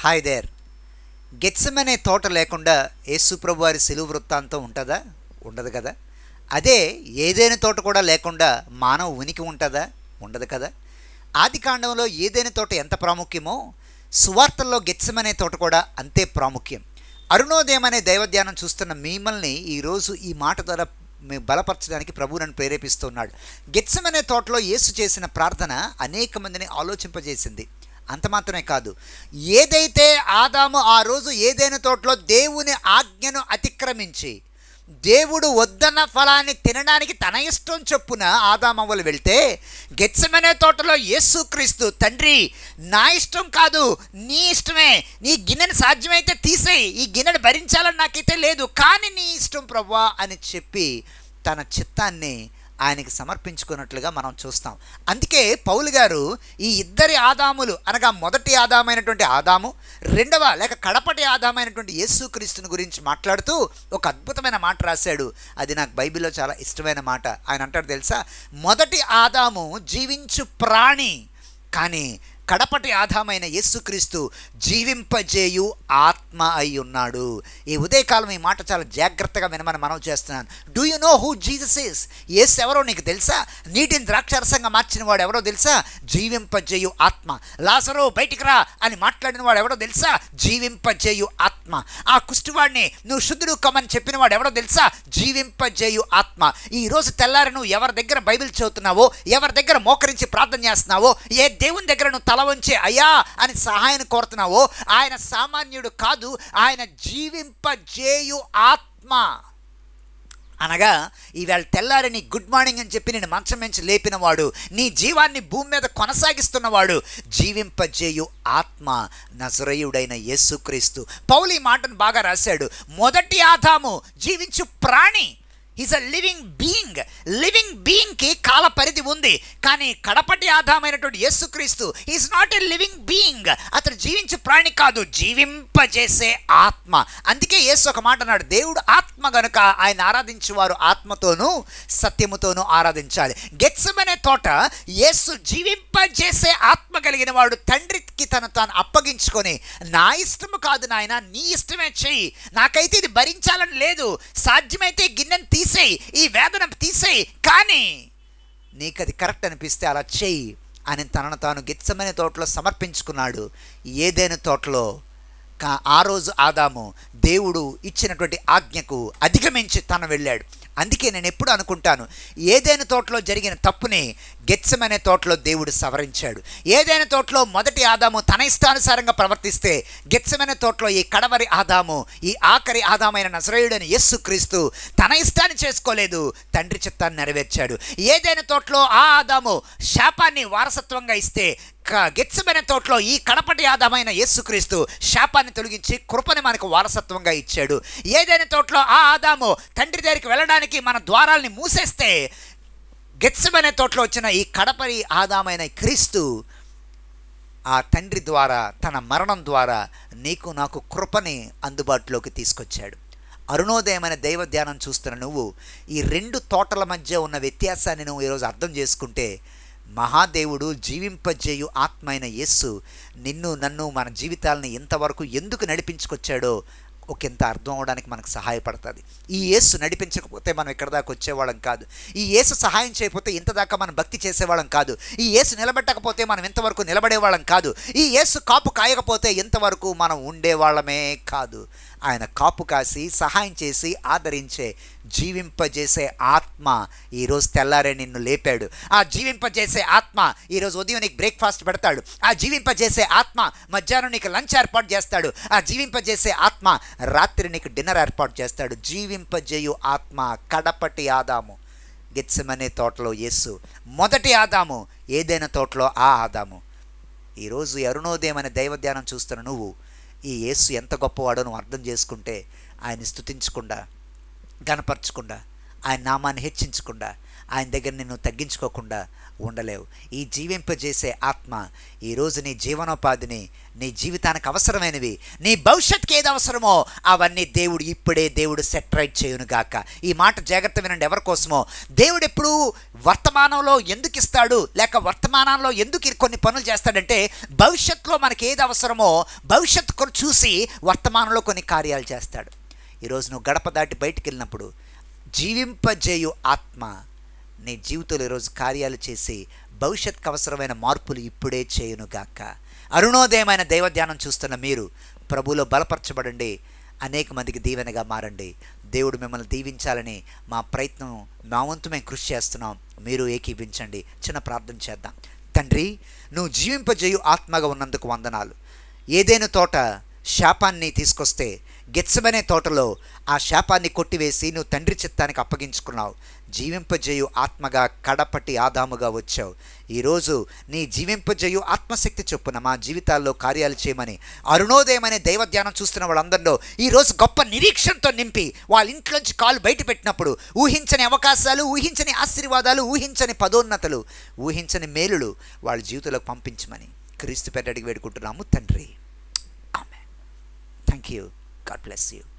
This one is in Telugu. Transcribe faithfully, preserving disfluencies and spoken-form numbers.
Hi there. గెత్సెమనే తోట లేకుండా యేసు ప్రభు వారి సిలువ వృత్తాంతం ఉంటుందా? ఉండదు కదా. అదే ఏదైనా తోట కూడా లేకుండా మానవ ఉనికి ఉంటుందా? ఉండదు కదా. ఆది కాండంలో ఏదైనా తోట ఎంత ప్రాముఖ్యమో సువార్తల్లో గెత్సెమనే తోట కూడా అంతే ప్రాముఖ్యం. అరుణోదయం అనే దైవధ్యానం చూస్తున్న మిమ్మల్ని ఈరోజు ఈ మాట ద్వారా బలపరచడానికి ప్రభు నన్ను ప్రేరేపిస్తున్నాడు. గెత్సెమనే తోటలో యేసు చేసిన ప్రార్థన అనేక మందిని ఆలోచింపజేసింది. అంత మాత్రమే కాదు, ఏదైతే ఆదాము ఆ రోజు ఏదైనా తోటలో దేవుని ఆజ్ఞను అతిక్రమించి దేవుడు వద్దన్న ఫలాన్ని తినడానికి తన ఇష్టం చొప్పున ఆదామవ్వలు వెళ్తే, గెత్సెమనే తోటలో యేసుక్రీస్తు తండ్రి నా ఇష్టం కాదు నీ ఇష్టమే, నీ గిన్నెను సాధ్యమైతే తీసేయి, ఈ గిన్నెను భరించాలని నాకైతే లేదు, కానీ నీ ఇష్టం ప్రభువా అని చెప్పి తన చిత్తాన్ని ఆయనకి సమర్పించుకున్నట్లుగా మనం చూస్తాం. అందుకే పౌలు గారు ఈ ఇద్దరి ఆదాములు అనగా మొదటి ఆదామైనటువంటి ఆదాము, రెండవ లేక కడపటి ఆదామైనటువంటి యేసుక్రీస్తుని గురించి మాట్లాడుతూ ఒక అద్భుతమైన మాట రాశాడు. అది నాకు బైబిల్లో చాలా ఇష్టమైన మాట. ఆయన అంటాడు తెలుసా, మొదటి ఆదాము జీవించు ప్రాణి, కానీ కడపటి ఆదామైన యేసుక్రీస్తు జీవింపజేయు ఆత్మ అయి ఉన్నాడు. ఈ ఉదయకాలం ఈ మాట చాలా జాగ్రత్తగా వినమని మనం చేస్తున్నాను. Do you know who Jesus is? యేసు ఎవరో నీకు తెలుసా? నీటిని ద్రాక్షారసంగా మార్చిన వాడు ఎవరో తెలుసా? జీవింపజేయు ఆత్మ. లాజరు బయటికి రా అని మాట్లాడిన వాడు ఎవరో తెలుసా? జీవింపజేయు ఆత్మ. ఆ కుష్టివాడిని నువ్వు శుద్ధుడు కమ్మని చెప్పిన వాడు ఎవరో తెలుసా? జీవింపజేయు ఆత్మ. ఈరోజు తెల్లారి నువ్వు ఎవరి దగ్గర బైబిల్ చదువుతున్నావో, ఎవరి దగ్గర మోకరించి ప్రార్థన చేస్తున్నావో, ఏ దేవుని దగ్గర నువ్వు తల వంచి అయ్యా అని సహాయాన్ని కోరుతున్నావో, ఆయన సామాన్యుడు కాదు, ఆయన జీవింపజేయు ఆత్మ. అనగా ఈవేళ తెల్లారి నీ గుడ్ మార్నింగ్ అని చెప్పి నేను మంచం నుంచి లేపినవాడు, నీ జీవాన్ని భూమి మీద కొనసాగిస్తున్నవాడు, జీవింపజేయు ఆత్మ నజరేయుడైన యేసుక్రీస్తు. పౌలు ఈ మాటను బాగా రాశాడు. మొదటి ఆదాము జీవించు ప్రాణి, is a living being. Living బీయింగ్కి కాల పరిధి ఉంది, కానీ కడపటి ఆదామైనటువంటి యేసుక్రీస్తు is not a living being. అతను జీవించే ప్రాణి కాదు, జీవింపజేసే ఆత్మ. అందుకే యేసు ఒక మాట అన్నాడు, దేవుడు ఆత్మ గనుక ఆయన ఆరాధించేవారు ఆత్మతోనూ సత్యముతోనూ ఆరాధించాలి. గెత్సెమనే తోట యేసు జీవింపజేసే ఆత్మ కలిగిన వాడు తండ్రికి తను తాను అప్పగించుకొని, నా ఇష్టము కాదు నాయన, నీ ఇష్టమే చెయ్యి, నాకైతే ఇది భరించాలని లేదు, సాధ్యమైతే గిన్నెను తీసేయి, ఈ వేదన తీసేయి, కానీ నీకు అది కరెక్ట్ అనిపిస్తే అలా చెయ్యి అని తనను తాను గెత్సెమనే తోటలో సమర్పించుకున్నాడు. ఏదైనా తోటలో ఆ రోజు ఆదాము దేవుడు ఇచ్చినటువంటి ఆజ్ఞకు అధిగమించి తను వెళ్ళాడు. అందుకే నేను ఎప్పుడు అనుకుంటాను, ఏదైనా తోటలో జరిగిన తప్పుని గెత్సెమనే తోటలో దేవుడు సవరించాడు. ఏదైనా తోటలో మొదటి ఆదాము తన ఇష్టానుసారంగా ప్రవర్తిస్తే, గెత్సెమనే తోటలో ఈ కడవరి ఆదాము, ఈ ఆఖరి ఆదామైన నజరేయుడైన యేసుక్రీస్తు తన ఇష్టాన్ని చేసుకోలేదు, తండ్రి చిత్తాన్ని నెరవేర్చాడు. ఏదైనా తోటలో ఆ ఆదాము శాపాన్ని వారసత్వంగా ఇస్తే, గెత్సెమనే తోటలో ఈ కడపటి ఆదామైన యేసుక్రీస్తు శాపాన్ని తొలగించి కృపని మనకు వారసత్వంగా ఇచ్చాడు. ఏదైనా తోటలో ఆ ఆదాము తండ్రి దగ్గరికి వెళ్ళడానికి మన ద్వారాల్ని మూసేస్తే, గెత్సెమనే తోటలో వచ్చిన ఈ కడపటి ఆదామైన క్రీస్తు ఆ తండ్రి ద్వారా, తన మరణం ద్వారా నీకు నాకు కృపని అందుబాటులోకి తీసుకొచ్చాడు. అరుణోదయమైన దైవ ధ్యానం చూస్తున్న నువ్వు ఈ రెండు తోటల మధ్య ఉన్న వ్యత్యాసాన్ని నువ్వు ఈరోజు అర్థం చేసుకుంటే, మహాదేవుడు జీవింపజేయు ఆత్మ అయిన యేసు నిన్ను నన్ను మన జీవితాలని ఇంతవరకు ఎందుకు నడిపించుకొచ్చాడో ఒకంత అర్థం అవడానికి మనకు సహాయపడుతుంది. ఈ యేసు నడిపించకపోతే మనం ఇక్కడ దాకా వచ్చేవాళ్ళం కాదు. ఈ యేసు సహాయం చేయకపోతే ఇంతదాకా మనం భక్తి చేసేవాళ్ళం కాదు. ఈ యేసు నిలబెట్టకపోతే మనం ఇంతవరకు నిలబడేవాళ్ళం కాదు. ఈ యేసు కాపు కాయకపోతే ఇంతవరకు మనం ఉండేవాళ్ళమే కాదు. ఆయన కాపు కాసి సహాయం చేసి ఆదరించే జీవింపజేసే ఆత్మ ఈరోజు తెల్లారే నిన్ను లేపాడు. ఆ జీవింపజేసే ఆత్మ ఈరోజు ఉదయం నీకు బ్రేక్ఫాస్ట్ పెడతాడు. ఆ జీవింపజేసే ఆత్మ మధ్యాహ్నం నీకు లంచ్ ఏర్పాటు చేస్తాడు. ఆ జీవింపజేసే ఆత్మ రాత్రి నీకు డిన్నర్ ఏర్పాటు చేస్తాడు. జీవింపజేయు ఆత్మ కడపటి ఆదాము గెత్సెమనే తోటలో యేసు, మొదటి ఆదాము ఏదైనా తోటలో ఆ ఆదాము. ఈరోజు అరుణోదయం అనే దైవ ధ్యానం చూస్తున్న నువ్వు ఈ యేసు ఎంత గొప్పవాడో నువ్వు అర్థం చేసుకుంటే, ఆయన స్తుతించకుండా, గనపరచకుండా, ఆయన నామాన్ని హెచ్చించకుండా, ఆయన దగ్గర నిన్ను తగ్గించుకోకుండా ఉండలేవు. ఈ జీవింపజేసే ఆత్మ ఈరోజు నీ జీవనోపాధిని, నీ జీవితానికి అవసరమైనవి, నీ భవిష్యత్తుకి ఏది అవసరమో అవన్నీ దేవుడు ఇప్పుడే దేవుడు సెట్ రైట్ చేయునుగాక. ఈ మాట జాగ్రత్త వినండి. ఎవరి కోసమో దేవుడు ఎప్పుడు వర్తమానంలో ఎందుకు ఇస్తాడు, లేక వర్తమానంలో ఎందుకు కొన్ని పనులు చేస్తాడంటే భవిష్యత్తులో మనకి ఏది అవసరమో భవిష్యత్తు కొరకు చూసి వర్తమానంలో కొన్ని కార్యాలు చేస్తాడు. ఈరోజు నువ్వు గడప దాటి బయటికి వెళ్ళినప్పుడు జీవింపజేయు ఆత్మ నీ జీవితంలో ఈరోజు కార్యాలు చేసి భవిష్యత్తుకు అవసరమైన మార్పులు ఇప్పుడే చేయునుగాక. అరుణోదయమైన దైవధ్యానం చూస్తున్న మీరు ప్రభువులో బలపరచబడండి, అనేక మందికి దీవెనగా మారండి. దేవుడు మిమ్మల్ని దీవించాలని మా ప్రయత్నం, మా వంతు మేము కృషి చేస్తున్నాం. మీరు ఏకీభించండి. చిన్న ప్రార్థన చేద్దాం. తండ్రి, నువ్వు జీవింపజేయు ఆత్మగా ఉన్నందుకు వందనాలు. ఏదైనా తోట శాపాన్ని తీసుకొస్తే గెత్సెమనే తోటలో ఆ శాపాన్ని కొట్టివేసి నువ్వు తండ్రి చిత్తానికి అప్పగించుకున్నావు. జీవింపజేయు ఆత్మగా కడపటి ఆదాముగా వచ్చావు. ఈరోజు నీ జీవింపజేయు ఆత్మశక్తి చొప్పున మా జీవితాల్లో కార్యాలు చేయమని అరుణోదయమనే దైవధ్యానం చూస్తున్న వాళ్ళందరిలో ఈరోజు గొప్ప నిరీక్షణతో నింపి వాళ్ళ ఇంట్లోంచి కాలు బయట పెట్టినప్పుడు ఊహించని అవకాశాలు, ఊహించని ఆశీర్వాదాలు, ఊహించని పదోన్నతలు, ఊహించని మేలులు వాళ్ళ జీవితంలోకి పంపించమని క్రీస్తు పేరిట అడిగి వేడుకుంటున్నాము తండ్రి. ఆమేన్. Thank you. God bless you.